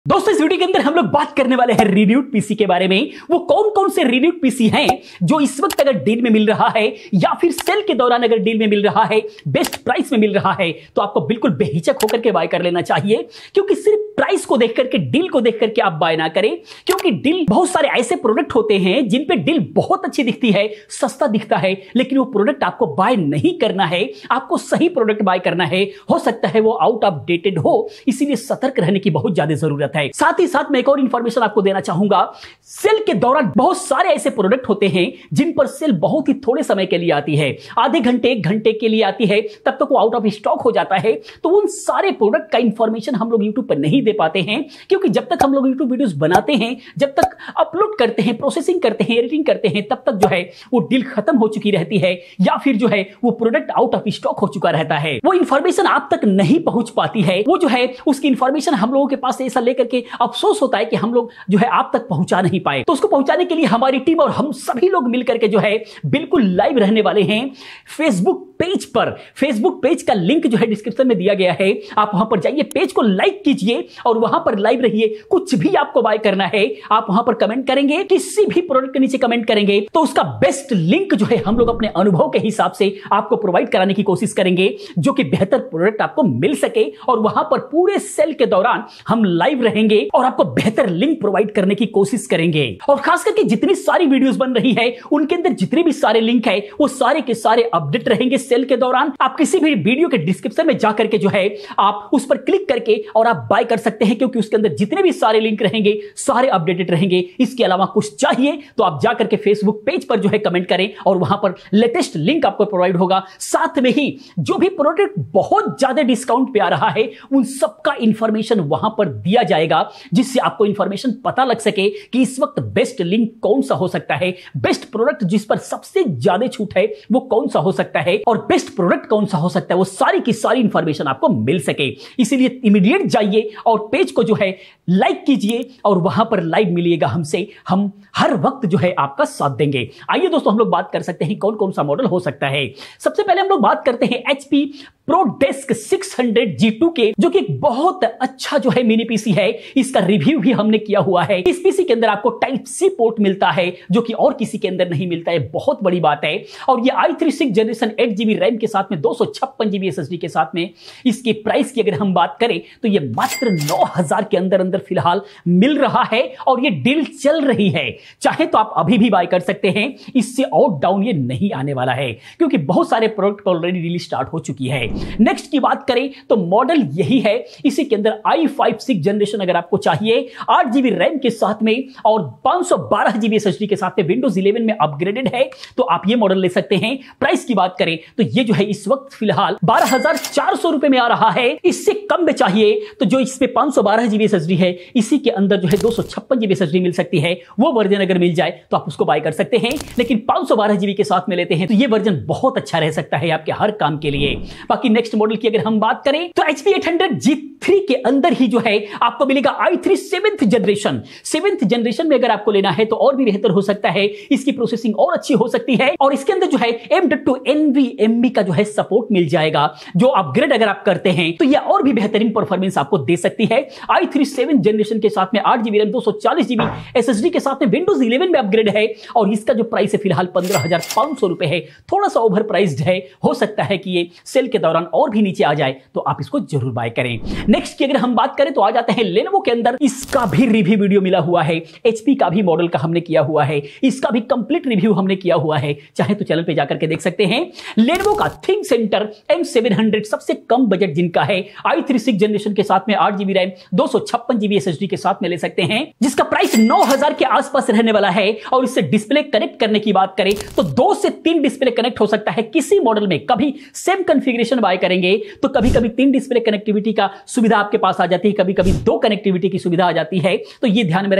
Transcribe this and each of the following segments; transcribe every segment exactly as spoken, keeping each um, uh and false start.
दोस्तों इस वीडियो के अंदर हम लोग बात करने वाले हैं रिन्यूड पीसी के बारे में। वो कौन कौन से रिन्यूड पीसी हैं जो इस वक्त अगर डील में मिल रहा है या फिर सेल के दौरान अगर डील में मिल रहा है, बेस्ट प्राइस में मिल रहा है, तो आपको बिल्कुल बेहिचक होकर के बाय कर लेना चाहिए। क्योंकि सिर्फ प्राइस को देख करके, डील को देख करके आप बाय ना करें, क्योंकि डील बहुत सारे ऐसे प्रोडक्ट होते हैं जिन पे डील बहुत अच्छी दिखती है, सस्ता दिखता है, लेकिन वो प्रोडक्ट आपको बाय नहीं करना है। आपको सही प्रोडक्ट बाय करना है। हो सकता है वो आउट ऑफ डेटेड हो, इसीलिए सतर्क रहने की बहुत ज्यादा जरूरत है। साथ ही साथ मैं एक और इंफॉर्मेशन आपको देना चाहूंगा। सेल के दौरान बहुत सारे ऐसे प्रोडक्ट होते हैं जिन पर सेल बहुत ही थोड़े समय के लिए आती है, आधे घंटे एक घंटे के लिए आती है, तब तक वो आउट ऑफ स्टॉक हो जाता है। तो उन सारे प्रोडक्ट का इंफॉर्मेशन हम लोग यूट्यूब पर नहीं दे पाते हैं, क्योंकि जब तक हम लोग यूट्यूब वीडियोस बनाते हैं, जब तक अपलोड करते हैं, प्रोसेसिंग करते हैं, एडिटिंग करते हैं, तब तक जो है वो डील खत्म हो चुकी रहती है, या फिर जो है वो प्रोडक्ट आउट ऑफ स्टॉक हो चुका रहता है। वो इंफॉर्मेशन आप तक नहीं पहुंच पाती है। वो जो है उसकी इंफॉर्मेशन हम लोगों के पास ऐसा लेकर के अफसोस होता है कि हम लोग जो है आप तक पहुंचा नहीं पाए। तो उसको पहुंचाने के लिए हमारी टीम और हम सभी लोग मिलकर के जो है बिल्कुल लाइव रहने वाले हैं फेसबुक पेज पर। फेसबुक पेज का लिंक जो है डिस्क्रिप्शन में दिया गया है, आप वहां पर जाइए, पेज को लाइक कीजिए और वहां पर लाइव रहिए। कुछ भी आपको बाय करना है आप वहां पर कमेंट करेंगे, किसी भी प्रोडक्ट के नीचे कमेंट करेंगे तो उसका बेस्ट लिंक जो है हम लोग अपने अनुभव के हिसाब से आपको प्रोवाइड कराने की कोशिश करेंगे, जो कि बेहतर प्रोडक्ट आपको मिल सके। और वहां पर पूरे सेल के दौरान हम लाइव रहेंगे और आपको बेहतर लिंक प्रोवाइड करने की कोशिश करेंगे। और खास करके जितनी सारी वीडियोस बन रही है उनके अंदर जितने भी सारे लिंक है वो सारे के सारे अपडेट रहेंगे सेल के दौरान। आप किसी भी वीडियो के डिस्क्रिप्शन में जाकर के जो है आप उस पर क्लिक करके और आप बाय कर सकते हैं, क्योंकि उसके अंदर जितने भी सारे लिंक रहेंगे सारे अपडेटेड रहेंगे। इसके अलावा कुछ चाहिए तो आप जाकर के फेसबुक पेज पर जो है कमेंट करें और वहां पर लेटेस्ट लिंक आपको प्रोवाइड होगा। साथ में ही जो भी प्रोडक्ट बहुत ज्यादा डिस्काउंट पे आ रहा है उन सबका इंफॉर्मेशन वहां पर दिया जाएगा, जिससे आपको इंफॉर्मेशन पता लग सके कि इस वक्त बेस्ट लिंक कौन सा हो सकता है, बेस्ट प्रोडक्ट जिस पर सबसे ज्यादा छूट है वो कौन सा हो सकता है, और बेस्ट प्रोडक्ट कौन सा हो सकता है, वो सारी की सारी इंफॉर्मेशन आपको मिल सके। इसीलिए इमीडिएट जाइए और पेज को जो है लाइक कीजिए और वहां पर लाइव मिलिएगा हमसे। हम हर वक्त जो है आपका साथ देंगे। आइए दोस्तों हम लोग बात कर सकते हैं कौन कौन सा मॉडल हो सकता है। सबसे पहले हम लोग बात करते हैं HP ProDesk six hundred G two के, जो कि एक बहुत अच्छा जो है मिनी पीसी है। इसका रिव्यू भी हमने किया हुआ है। इस पीसी के अंदर आपको टाइप सी पोर्ट मिलता है, जो कि और किसी के अंदर नहीं मिलता है, बहुत बड़ी बात है। और ये i three six generation eight GB RAM के साथ में दो सौ छप्पन जीबी एसएसडी के साथ में। इसकी प्राइस की अगर हम बात करें तो ये मात्र नौ हजार के अंदर अंदर फिलहाल मिल रहा है और ये डील चल रही है। चाहे तो आप अभी भी बाय कर सकते हैं, इससे और डाउन ये नहीं आने वाला है, क्योंकि बहुत सारे प्रोडक्ट ऑलरेडी डील स्टार्ट हो चुकी है। नेक्स्ट की बात करें तो मॉडल यही है। इसी के अंदर आई फाइव सिक्स जनरेशन अगर आपको चाहिए, आठ जीबी रैम के साथ में और पांच सौ बारह जीबी एसएसडी के साथ में, विंडोज इलेवन में अपग्रेडेड है, तो आप ये मॉडल ले सकते हैं। प्राइस की बात करें तो ये जो है इस वक्त फिलहाल बारह हजार चार सौ रुपए में आ रहा है। इससे कम में चाहिए तो जो इसमें पांच सौ बारह जीबी एसएसडी है, इसी के अंदर जो है दो सौ छप्पन जीबी एसएसडी मिल सकती है। वो वर्जन अगर मिल जाए तो आप उसको बाय कर सकते हैं, लेकिन पांच सौ बारह जीबी के साथ में लेते हैं तो ये वर्जन बहुत अच्छा रह सकता है आपके हर काम के लिए। बाकी नेक्स्ट मॉडल की अगर हम बात करें तो HP eight hundred G three के अंदर ही जो है आपको मिलेगा i three seventh generation. Seventh generation में अगर आपको लेना है तो और भी बेहतर हो सकता है, इसकी प्रोसेसिंग और अच्छी हो सकती है और इसके अंदर जो है एम डॉट टू एनवीएमई का जो है सपोर्ट मिल जाएगा। जो अपग्रेड अगर आप करते हैं तो यह और भी बेहतरीन परफॉर्मेंस आपको दे सकती है। आई थ्री सेवेंथ जनरेशन के साथ में आठ जीबी रैम, दो सौ चालीस जीबी एसएसडी के साथ में विंडोज इलेवन में अपग्रेड है और इसका जो प्राइस है फिलहाल पंद्रह हजार पांच सौ रुपए है। थोड़ा सा ओवर प्राइस्ड है, हो सकता है कि ये सेल के दौरान और भी नीचे आ जाए, तो आप इसको जरूर बाय करें। नेक्स्ट की अगर हम बात करें तो आ जाते हैं लेनोवो के अंदर। इसका भी रिव्यू वीडियो मिला हुआ है, एचपी का भी मॉडल का हमने किया हुआ है, इसका भी कंप्लीट रिव्यू हमने किया हुआ है, चाहे तो चैनल पे जाकर के देख सकते हैं। लेनोवो का ThinkCentre M seven hundred सबसे कम बजट जिनका है, आई थ्री सिक्स जनरेशन के साथ में आठ जीबी रैम, दो सौ छप्पन जीबी एसएसडी के साथ में ले सकते हैं, जिसका प्राइस नौ हजार के आसपास रहने वाला है। और इससे डिस्प्ले कनेक्ट करने की बात करें तो दो से तीन डिस्प्ले कनेक्ट हो सकता है किसी मॉडल में। कभी सेम कॉन्फ़िगरेशन बाय करेंगे तो कभी कभी तीन डिस्प्ले कनेक्टिविटी का सुविधा आपके पास आ जाती है, कभी कभी दो कनेक्टिविटी की सुविधा आ जाती है। तो ये ध्यान में रखिए, ये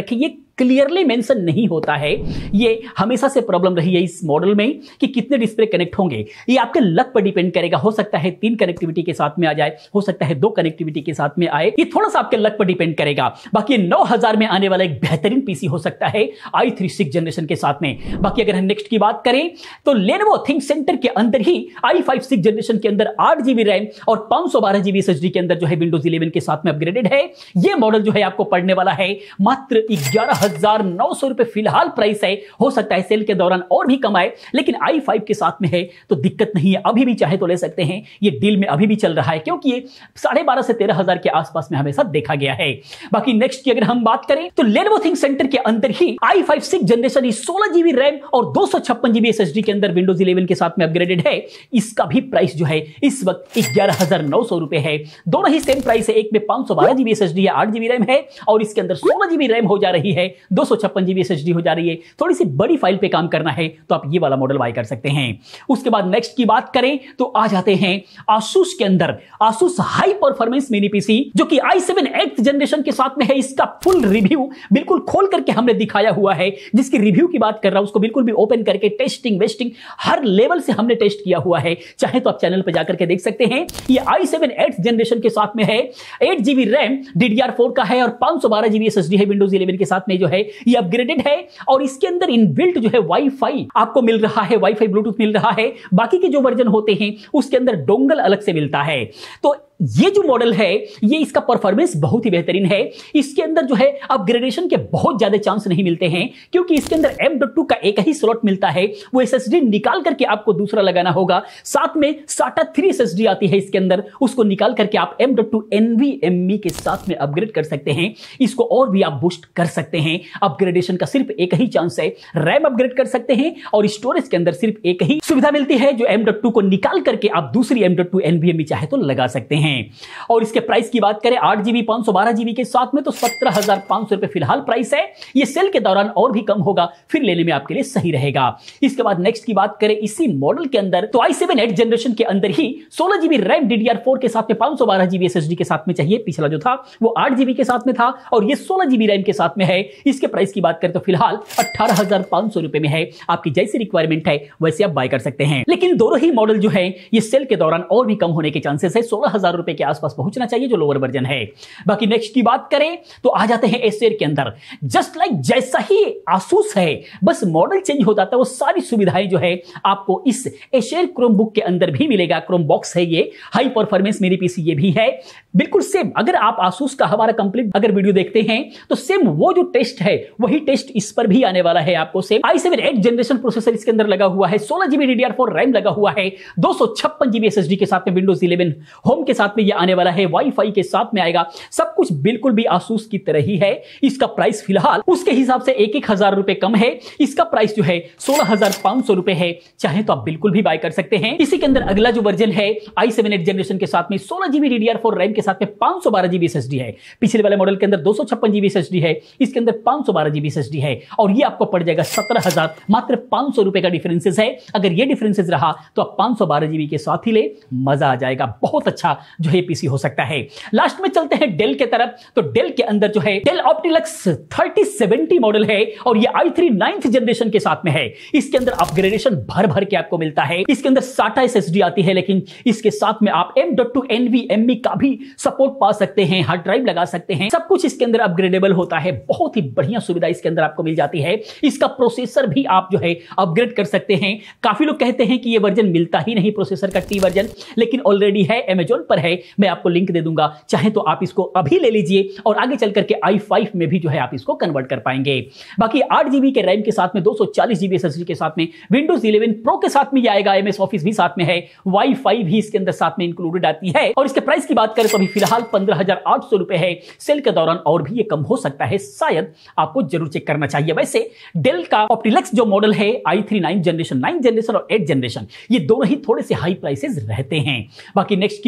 क्लियरली मेंशन नहीं होता है। ये हमेशा से प्रॉब्लम रही है इस मॉडल में कि कितने डिस्प्ले कनेक्ट होंगे। ये आपके लक पर डिपेंड करेगा, हो सकता है तीन कनेक्टिविटी के साथ में आ जाए, हो सकता है दो कनेक्टिविटी के साथ में आए, ये थोड़ा सा आपके लक पर डिपेंड करेगा। बाकी नौ हजार में आने वाला एक बेहतरीन पीसी हो सकता है आई थ्री सिक्स जनरेशन के साथ में। बाकी अगर हम नेक्स्ट की बात करें तो Lenovo ThinkCentre के अंदर ही आई फाइव सिक्स जनरेशन के अंदर आठ जीबी रैम और पांच सौ बारह जीबी एसएसडी के अंदर जो है विंडोज इलेवन के साथ में अपग्रेडेड है। यह मॉडल जो है आपको पड़ने वाला है मात्र ग्यारह हजार नौ सौ रुपए फिलहाल प्राइस है। हो सकता है सेल के दौरान और भी कम आए, लेकिन आई फाइव के साथ में है तो दिक्कत नहीं है, अभी भी चाहे तो ले सकते हैं। ये डील में अभी भी चल रहा है क्योंकि ये साढ़े बारह से तेरह हजार के आसपास में हमेशा देखा गया है। बाकी नेक्स्ट की अगर हम बात करें तो Lenovo ThinkCentre के अंदर ही आई फाइव सिक्स जनरेशन सोलह जीबी रैम और दो सौ छप्पन जीबी एसएसडी के अंदर विंडोज इलेवन के साथ में अपग्रेडेड है। इसका भी प्राइस जो है इस वक्त ग्यारह हजार नौ सौ रुपए है। दोनों ही सेम प्राइस है, एक में पांच सौ बारह जीबी एसएसडी है, आठ जीबी रैम है और इसके अंदर सोलह जीबी रैम हो जा रही है, दो सौ छप्पन जीबी एसएसडी हो जा रही है। थोड़ी सी बड़ी फाइल पे काम करना है तो आप ये वाला मॉडल बाय कर सकते हैं। उसके बाद नेक्स्ट की बात करें तो आ जाते हैं Asus के अंदर Asus high performance mini PC जो कि आई सेवन एट जनरेशन के साथ में है। इसका फुल रिव्यू बिल्कुल खोल करके हमने दिखाया हुआ है। जिसकी रिव्यू की बात कर रहा हूं उसको बिल्कुल भी ओपन करके टेस्टिंग वेस्टिंग हर लेवल से हमने टेस्ट किया हुआ है। चाहे तो आप चैनल पर जाकर के देख सकते हैं। ये आई सेवन एट जनरेशन के साथ में है, eight GB RAM D D R four का है और पांच सौ बारह जीबी एसएसडी है। विंडोज इलेवन के साथ में जो है ये अपग्रेडेड है और इसके अंदर इनबिल्ट जो है वाईफाई आपको मिल रहा है, वाईफाई ब्लूटूथ मिल रहा है। बाकी के जो वर्जन होते हैं उसके अंदर डोंगल अलग से मिलता है। तो ये जो मॉडल है ये इसका परफॉर्मेंस बहुत ही बेहतरीन है। इसके अंदर जो है अपग्रेडेशन के बहुत ज्यादा चांस नहीं मिलते हैं क्योंकि इसके अंदर एम डॉट टू का एक ही स्लॉट मिलता है, वो एसएसडी निकाल करके आपको दूसरा लगाना होगा। साथ में साटा थ्री एसएसडी आती है इसके अंदर, उसको निकाल करके आप एम डॉट टू एनवीएमई के साथ में अपग्रेड कर सकते हैं। इसको और भी आप बूस्ट कर सकते हैं। अपग्रेडेशन का सिर्फ एक ही चांस है, रैम अपग्रेड कर सकते हैं और स्टोरेज के अंदर सिर्फ एक ही सुविधा मिलती है जो एम डॉट टू को निकाल करके आप दूसरी एम डॉट टू एनवीएमई चाहे तो लगा सकते हैं। और इसके प्राइस की बात करें आठ जीबी पांच सौ बारह जीबी के साथ में तो सत्रह हजार पांच सौ रुपए फिलहाल प्राइस है। ये सेल के दौरान और भी कम होगा, फिर लेने में आपके लिए सही रहेगा। इसके बाद नेक्स्ट की बात करें इसी मॉडल के अंदर तो आई सेवन एट जनरेशन के अंदर ही सोलह GB RAM D D R four के साथ में पांच सौ बारह जीबी एसएसडी के साथ में चाहिए। पिछला जो था वो आठ जीबी के साथ में था और ये सोलह जीबी रैम के साथ में है। इसके प्राइस की बात करें तो फिलहाल अठारह हजार पांच सौ रुपए में है। आपकी जैसी रिक्वायरमेंट है वैसे आप बाय कर सकते हैं, लेकिन दोनों ही मॉडल जो है ये सेल के दौरान और भी कम होने के चांसेस है। सोलह हजार रुपए के आसपास पहुंचना चाहिए जो लोअर वर्जन है। बाकी नेक्स्ट की बात करें तो आ जाते हैं एसर के अंदर। जस्ट लाइक like जैसा ही आसूस है बस मॉडल चेंज हो जाता है, वो सारी सुविधाएं जो है आपको इस एसर क्रोमबुक के अंदर भी मिलेगा। क्रोम बॉक्स है ये, हाई परफॉर्मेंस मेरी पीसी ये भी है बिल्कुल सेम। अगर आप आसूस का हमारा कंप्लीट अगर वीडियो देखते हैं तो सेम वो जो टेस्ट है वही टेस्ट इस पर भी आने वाला है आपको। Same I seven eight generation processor इसके अंदर लगा हुआ है, सोलह GB D D R four RAM लगा हुआ है, दो सौ छप्पन जीबी एसएसडी के साथ में विंडोज इलेवन होम के साथ में ये आने वाला है, वाईफाई के साथ में आएगा। सब कुछ बिल्कुल भी आसूस की तरह ही है। इसका प्राइस फिलहाल उसके हिसाब से एक एक हजार रुपए कम है। इसका प्राइस जो है सोलह हजार पांच सौ रुपए है। चाहे तो आप बिल्कुल भी बाय कर सकते हैं। इसी के अंदर अगला जो वर्जन है आई सेवन एट जनरेशन के साथ में सोलह GB D D R four RAM के साथ में पांच सौ बारह जीबी एसएसडी है। पिछले वाले मॉडल के अंदर दो सौ छप्पन जीबी एसएसडी है, इसके अंदर पांच सौ बारह जीबी एसएसडी है और ये आपको पड़ जाएगा सत्रह हजार। मात्र पांच सौ रुपए का डिफरेंसेस है। अगर ये डिफरेंसेस रहा तो आप पांच सौ बारह जीबी के साथ ही ले, मजा आ जाएगा। बहुत अच्छा जो है पीसी हो सकता है। लास्ट में चलते हैं डेल के तरफ। तो डेल के अंदर जो है Dell Optiplex thirty seventy model है और ये आई थ्री नाइन्थ जनरेशन के साथ में है। इसके अंदर अपग्रेडेशन भर भर के आपको मिलता है। इसके अंदर साटा एसएसडी आती है, लेकिन इसके साथ में आप एम डॉट टू एनवीएमई का भी सपोर्ट पा सकते हैं, हार्ड ड्राइव लगा सकते हैं। सब कुछ इसके अंदर अपग्रेडेबल होता है। बहुत ही बढ़िया सुविधा इसके अंदर आपको मिल जाती है। इसका प्रोसेसर भी आप जो है अपग्रेड कर सकते हैं। काफी लोग कहते हैं कि ये वर्जन मिलता ही नहीं प्रोसेसर का, टी वर्जन, लेकिन ऑलरेडी है, अमेजॉन पर है। मैं आपको लिंक दे दूंगा, चाहे तो आप इसको अभी ले लीजिए और आगे चल करके आई फाइव में भी जो है आप इसको कन्वर्ट कर पाएंगे। बाकी आठ जीबी के रैम के साथ में दो सौ चालीस जीबी एसएसडी के साथ में विंडोज इलेवन प्रो के साथ में ये आएगा। एमएस ऑफिस भी साथ में है, वाईफाई भी इसके अंदर साथ में इंक्लूडेड आती है। और इसके प्राइस की बात करें तो अभी फिलहाल पंद्रह हजार आठ सौ रुपए है। सेल के दौरान और भी ये कम हो सकता है, शायद आपको जरूर चेक करना चाहिए। वैसे डेल का ऑप्टिलक्स जो मॉडल है I three nine generation, nine generation और एट जनरेशन, ये दोनों ही थोड़े से हाई प्राइसेस रहते हैं। बाकी नेक्स्ट की बात करें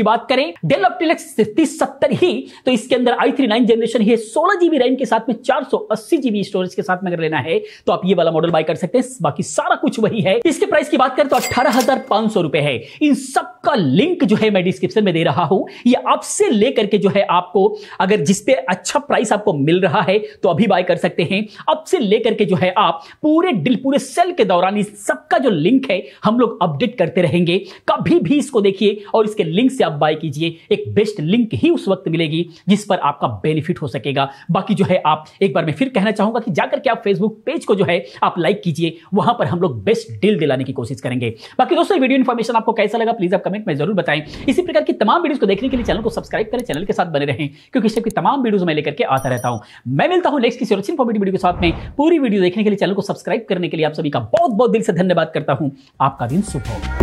करें डेल ऑप्टिक्स तीस सत्तर ही, तो इसके अंदर आई थ्री नाइन जनरेशन है, सोलह जीबी रैम के साथ में चार सौ अस्सी जीबी स्टोरेज के साथ में अगर लेना है तो आप ये वाला मॉडल बाय कर सकते हैं। बाकी सारा कुछ वही है। इसके प्राइस की बात करें तो अठारह हजार पांच सौ रुपए है। इन सब का लिंक जो है मैं डिस्क्रिप्शन में दे रहा हूं। ये आपसे लेकर के जो है आपको अगर जिस पे अच्छा प्राइस आपको मिल रहा है तो अभी बाय कर सकते हैं। अब से लेकर के जो है आप पूरे डील पूरे सेल के दौरान इस सबका जो लिंक है हम लोग अपडेट करते रहेंगे। कभी भी इसको देखिए और इसके लिंक से आप बाय कीजिए। एक बेस्ट लिंक ही उस वक्त मिलेगी जिस पर आपका बेनिफिट हो सकेगा। बाकी जो है आप एक बार मैं फिर कहना चाहूंगा कि जाकर के आप फेसबुक पेज को जो है आप लाइक कीजिए, वहां पर हम लोग बेस्ट डील दिलाने की कोशिश करेंगे। बाकी दोस्तों वीडियो इन्फॉर्मेशन आपको कैसा लगा प्लीज आप कमेंट में जरूर बताएं। इसी प्रकार की तमाम वीडियोस को देखने के लिए चैनल को सब्सक्राइब करें, चैनल के साथ बने रहें क्योंकि इस टाइप की तमाम वीडियोस मैं लेकर के आता रहता हूं। मैं मिलता हूं नेक्स्ट किसी और इन्फॉर्मेटिव वीडियो के साथ में। पूरी वीडियो देखने के लिए चैनल को सब्सक्राइब करने के लिए आप सभी का बहुत बहुत दिल से धन्यवाद करता हूं। आपका दिन शुभ हो।